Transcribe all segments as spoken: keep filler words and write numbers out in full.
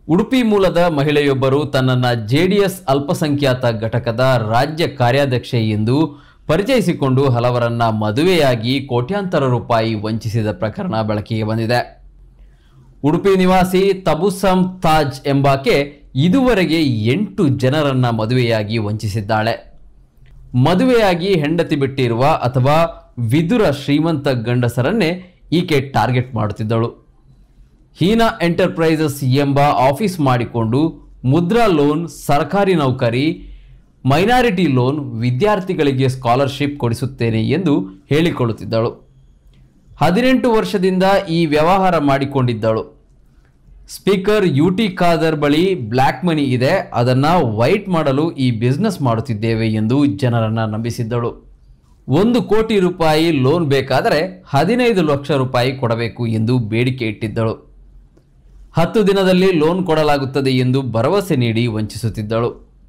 ಉಡುಪಿ ಮೂಲದ ಮಹಿಳೆಯೊಬ್ಬರು ತನ್ನನ್ನು ಜೆಡಿಎಸ್ ಅಲ್ಪಸಂಖ್ಯಾತ ಘಟಕದ ರಾಜ್ಯ ಕಾರ್ಯಾಧ್ಯಕ್ಷೆ ಎಂದು ಪರಿಚಯಿಸಿಕೊಂಡು ಹಲವರನ್ನ ಮದುವೆಯಾಗಿ ಕೋಟ್ಯಾಂತರ ರೂಪಾಯಿ ವಂಚಿಸಿದ ಪ್ರಕರಣ ಬೆಳಕಿಗೆ ಬಂದಿದೆ. ಉಡುಪಿ ನಿವಾಸಿ ತಬುಸಮ್ ತಾಜ್ ಎಂಬಾಕೆ ಇದುವರೆಗೆ ಎಂಟು ಜನರನ್ನ ಮದುವೆಯಾಗಿ ವಂಚಿಸಿದ್ದಾಳೆ. ಮದುವೆಯಾಗಿ ಹೆಂಡತಿ ಬಿಟ್ಟಿರುವ ಅಥವಾ ವಿದುರ ಶ್ರೀಮಂತ ಗಂಡಸರನ್ನೇ ಈಕೆ ಟಾರ್ಗೆಟ್ ಮಾಡುತ್ತಿದ್ದಳು. ಹೀನಾ ಎಂಟರ್ಪ್ರೈಸಸ್ ಎಂಬ ಆಫೀಸ್ ಮಾಡಿಕೊಂಡು ಮುದ್ರಾ ಲೋನ್, ಸರ್ಕಾರಿ ನೌಕರಿ, ಮೈನಾರಿಟಿ ಲೋನ್, ವಿದ್ಯಾರ್ಥಿಗಳಿಗೆ ಸ್ಕಾಲರ್ಶಿಪ್ ಕೊಡಿಸುತ್ತೇನೆ ಎಂದು ಹೇಳಿಕೊಳ್ಳುತ್ತಿದ್ದಳು. ಹದಿನೆಂಟು ವರ್ಷದಿಂದ ಈ ವ್ಯವಹಾರ ಮಾಡಿಕೊಂಡಿದ್ದಳು. ಸ್ಪೀಕರ್ ಯು ಟಿ ಖಾದರ್ ಬಳಿ ಬ್ಲ್ಯಾಕ್ ಮನಿ ಇದೆ, ಅದನ್ನು ವೈಟ್ ಮಾಡಲು ಈ ಬಿಸ್ನೆಸ್ ಮಾಡುತ್ತಿದ್ದೇವೆ ಎಂದು ಜನರನ್ನು ನಂಬಿಸಿದ್ದಳು. ಒಂದು ಕೋಟಿ ರೂಪಾಯಿ ಲೋನ್ ಬೇಕಾದರೆ ಹದಿನೈದು ಲಕ್ಷ ರೂಪಾಯಿ ಕೊಡಬೇಕು ಎಂದು ಬೇಡಿಕೆ ಇಟ್ಟಿದ್ದಳು. ಹತ್ತು ದಿನದಲ್ಲಿ ಲೋನ್ ಕೊಡಲಾಗುತ್ತದೆ ಎಂದು ಭರವಸೆ ನೀಡಿ ವಂಚಿಸುತ್ತಿದ್ದಳು.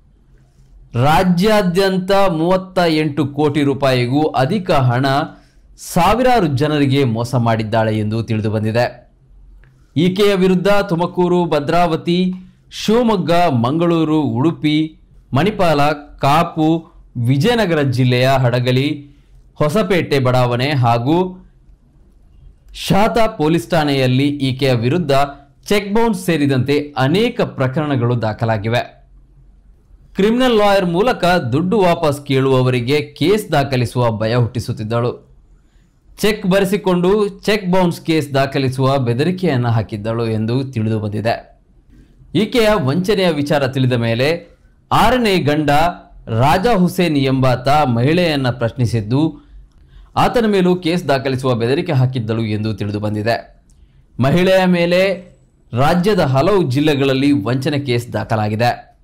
ರಾಜ್ಯಾದ್ಯಂತ ಮೂವತ್ತ ಎಂಟು ಕೋಟಿ ರೂಪಾಯಿಗೂ ಅಧಿಕ ಹಣ ಸಾವಿರಾರು ಜನರಿಗೆ ಮೋಸ ಮಾಡಿದ್ದಾಳೆ ಎಂದು ತಿಳಿದು ಬಂದಿದೆ. ಈಕೆಯ ವಿರುದ್ಧ ತುಮಕೂರು, ಭದ್ರಾವತಿ, ಶಿವಮೊಗ್ಗ, ಮಂಗಳೂರು, ಉಡುಪಿ, ಮಣಿಪಾಲ, ಕಾಪು, ವಿಜಯನಗರ ಜಿಲ್ಲೆಯ ಹಡಗಲಿ, ಹೊಸಪೇಟೆ ಬಡಾವಣೆ ಹಾಗೂ ಶಾತಾ ಪೊಲೀಸ್ ಠಾಣೆಯಲ್ಲಿ ಈಕೆಯ ವಿರುದ್ಧ ಚೆಕ್ ಬೌನ್ಸ್ ಸೇರಿದಂತೆ ಅನೇಕ ಪ್ರಕರಣಗಳು ದಾಖಲಾಗಿವೆ. ಕ್ರಿಮಿನಲ್ ಲಾಯರ್ ಮೂಲಕ ದುಡ್ಡು ವಾಪಸ್ ಕೇಳುವವರಿಗೆ ಕೇಸ್ ದಾಖಲಿಸುವ ಭಯ ಹುಟ್ಟಿಸುತ್ತಿದ್ದಳು. ಚೆಕ್ ಬರೆಸಿಕೊಂಡು ಚೆಕ್ ಬೌನ್ಸ್ ಕೇಸ್ ದಾಖಲಿಸುವ ಬೆದರಿಕೆಯನ್ನು ಹಾಕಿದ್ದಳು ಎಂದು ತಿಳಿದು ಬಂದಿದೆ. ಈಕೆಯ ವಂಚನೆಯ ವಿಚಾರ ತಿಳಿದ ಮೇಲೆ ಆರನೇ ಗಂಡ ರಾಜಾ ಹುಸೇನ್ ಎಂಬಾತ ಮಹಿಳೆಯನ್ನ ಪ್ರಶ್ನಿಸಿದ್ದು ಆತನ ಮೇಲೂ ಕೇಸ್ ದಾಖಲಿಸುವ ಬೆದರಿಕೆ ಹಾಕಿದ್ದಳು ಎಂದು ತಿಳಿದು ಬಂದಿದೆ. ಮಹಿಳೆಯ ಮೇಲೆ ರಾಜ್ಯದ ಹಲವು ಜಿಲ್ಲೆಗಳಲ್ಲಿ ವಂಚನೆ ಕೇಸ್ ದಾಖಲಾಗಿದೆ.